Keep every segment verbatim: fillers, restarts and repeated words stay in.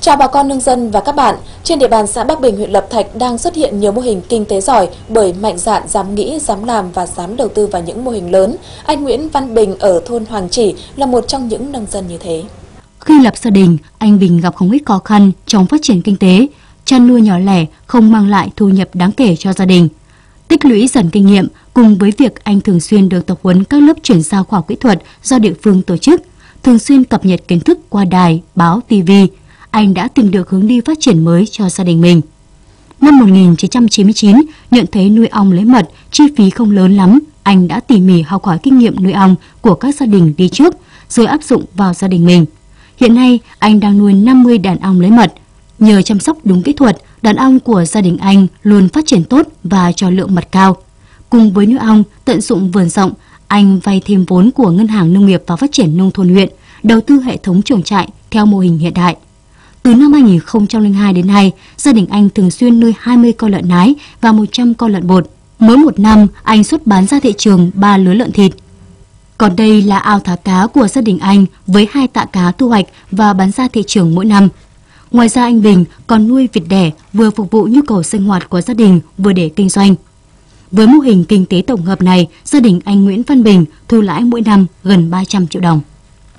Chào bà con nông dân và các bạn. Trên địa bàn xã Bắc Bình, huyện Lập Thạch đang xuất hiện nhiều mô hình kinh tế giỏi bởi mạnh dạn, dám nghĩ, dám làm và dám đầu tư vào những mô hình lớn. Anh Nguyễn Văn Bình ở thôn Hoàng Chỉ là một trong những nông dân như thế. Khi lập gia đình, anh Bình gặp không ít khó khăn trong phát triển kinh tế. Chăn nuôi nhỏ lẻ không mang lại thu nhập đáng kể cho gia đình. Tích lũy dần kinh nghiệm cùng với việc anh thường xuyên được tập huấn các lớp chuyển giao khoa học kỹ thuật do địa phương tổ chức, thường xuyên cập nhật kiến thức qua đài, báo, ti vi. Anh đã tìm được hướng đi phát triển mới cho gia đình mình. Năm một nghìn chín trăm chín mươi chín, nhận thấy nuôi ong lấy mật chi phí không lớn lắm, anh đã tỉ mỉ học hỏi kinh nghiệm nuôi ong của các gia đình đi trước, rồi áp dụng vào gia đình mình. Hiện nay, anh đang nuôi năm mươi đàn ong lấy mật. Nhờ chăm sóc đúng kỹ thuật, đàn ong của gia đình anh luôn phát triển tốt và cho lượng mật cao. Cùng với nuôi ong, tận dụng vườn rộng, anh vay thêm vốn của Ngân hàng Nông nghiệp và Phát triển Nông thôn huyện, đầu tư hệ thống chuồng trại theo mô hình hiện đại. Từ năm hai nghìn không trăm lẻ hai đến nay, gia đình anh thường xuyên nuôi hai mươi con lợn nái và một trăm con lợn bột. Mỗi một năm, anh xuất bán ra thị trường ba lứa lợn thịt. Còn đây là ao thả cá của gia đình anh với hai tạ cá thu hoạch và bán ra thị trường mỗi năm. Ngoài ra anh Bình còn nuôi vịt đẻ vừa phục vụ nhu cầu sinh hoạt của gia đình vừa để kinh doanh. Với mô hình kinh tế tổng hợp này, gia đình anh Nguyễn Văn Bình thu lãi mỗi năm gần ba trăm triệu đồng.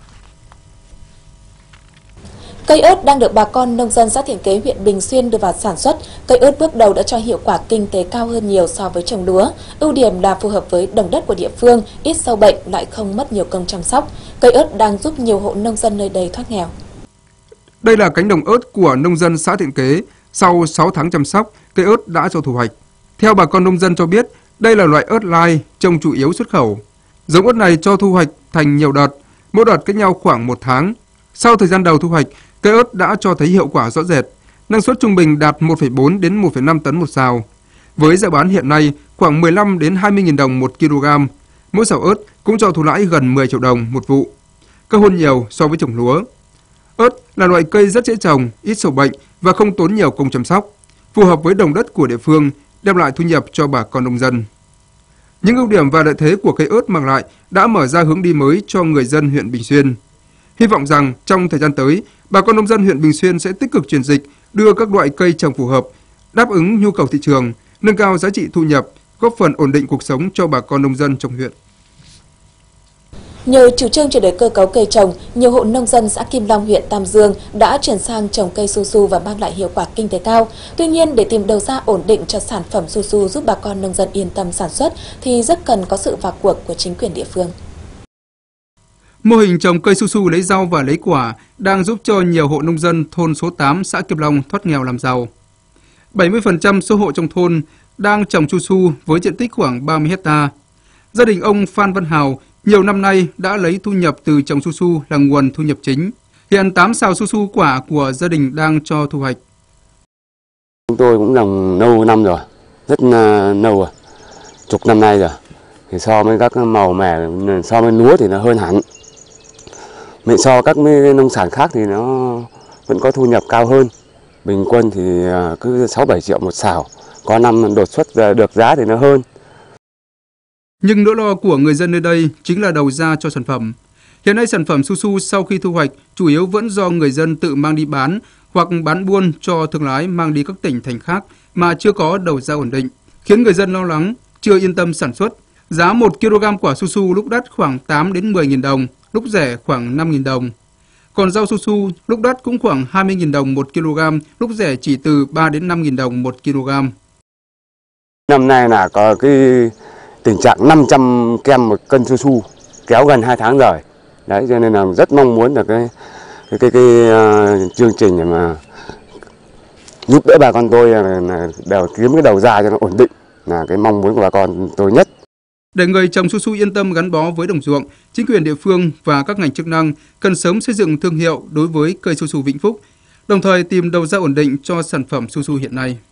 Cây ớt đang được bà con nông dân xã Thiện Kế, huyện Bình Xuyên đưa vào sản xuất. Cây ớt bước đầu đã cho hiệu quả kinh tế cao hơn nhiều so với trồng lúa. Ưu điểm là phù hợp với đồng đất của địa phương, ít sâu bệnh, lại không mất nhiều công chăm sóc. Cây ớt đang giúp nhiều hộ nông dân nơi đây thoát nghèo. Đây là cánh đồng ớt của nông dân xã Thiện Kế. Sau sáu tháng chăm sóc, cây ớt đã cho thu hoạch. Theo bà con nông dân cho biết, đây là loại ớt lai trồng chủ yếu xuất khẩu. Giống ớt này cho thu hoạch thành nhiều đợt, mỗi đợt cách nhau khoảng một tháng. Sau thời gian đầu thu hoạch, cây ớt đã cho thấy hiệu quả rõ rệt. Năng suất trung bình đạt một phẩy bốn đến một phẩy năm tấn một sào. Với giá bán hiện nay khoảng mười lăm đến hai mươi nghìn đồng một kg. Mỗi sào ớt cũng cho thu lãi gần mười triệu đồng một vụ. Cao hơn nhiều so với trồng lúa. Ớt là loại cây rất dễ trồng, ít sâu bệnh và không tốn nhiều công chăm sóc, phù hợp với đồng đất của địa phương, đem lại thu nhập cho bà con nông dân. Những ưu điểm và lợi thế của cây ớt mang lại đã mở ra hướng đi mới cho người dân huyện Bình Xuyên. Hy vọng rằng trong thời gian tới, bà con nông dân huyện Bình Xuyên sẽ tích cực chuyển dịch, đưa các loại cây trồng phù hợp, đáp ứng nhu cầu thị trường, nâng cao giá trị thu nhập, góp phần ổn định cuộc sống cho bà con nông dân trong huyện. Nhờ chủ trương chuyển đổi cơ cấu cây trồng, nhiều hộ nông dân xã Kim Long, huyện Tam Dương đã chuyển sang trồng cây su su và mang lại hiệu quả kinh tế cao. Tuy nhiên, để tìm đầu ra ổn định cho sản phẩm su su giúp bà con nông dân yên tâm sản xuất thì rất cần có sự vào cuộc của chính quyền địa phương. Mô hình trồng cây su su lấy rau và lấy quả đang giúp cho nhiều hộ nông dân thôn số tám xã Kim Long thoát nghèo làm giàu. bảy mươi phần trăm số hộ trong thôn đang trồng su su với diện tích khoảng ba mươi héc ta. Gia đình ông Phan Văn Hào nhiều năm nay đã lấy thu nhập từ trồng su su là nguồn thu nhập chính. Hiện tám sào su su quả của gia đình đang cho thu hoạch. Chúng tôi cũng trồng lâu năm rồi, rất lâu rồi, chục năm nay rồi. Thì so với các màu mẻ, so với lúa thì nó hơn hẳn. Mình so các nông sản khác thì nó vẫn có thu nhập cao hơn. Bình quân thì cứ sáu bảy triệu một sào, có năm đột xuất được giá thì nó hơn. Nhưng nỗi lo của người dân nơi đây chính là đầu ra cho sản phẩm. Hiện nay sản phẩm su su sau khi thu hoạch chủ yếu vẫn do người dân tự mang đi bán hoặc bán buôn cho thương lái mang đi các tỉnh thành khác mà chưa có đầu ra ổn định, khiến người dân lo lắng, chưa yên tâm sản xuất. Giá một ki lô gam quả su su lúc đắt khoảng tám đến mười nghìn đồng, lúc rẻ khoảng năm nghìn đồng. Còn rau su su lúc đắt cũng khoảng hai mươi nghìn đồng một kg, lúc rẻ chỉ từ ba đến năm nghìn đồng một kg. Năm nay là có cái tình trạng năm trăm kem một cân su su kéo gần hai tháng rồi. Đấy, cho nên là rất mong muốn là cái cái cái, cái uh, chương trình để mà giúp đỡ bà con tôi là, là đều kiếm cái đầu ra cho nó ổn định là cái mong muốn của bà con tôi nhất. Để người trồng su su yên tâm gắn bó với đồng ruộng, chính quyền địa phương và các ngành chức năng cần sớm xây dựng thương hiệu đối với cây su su Vĩnh Phúc, đồng thời tìm đầu ra ổn định cho sản phẩm su su hiện nay.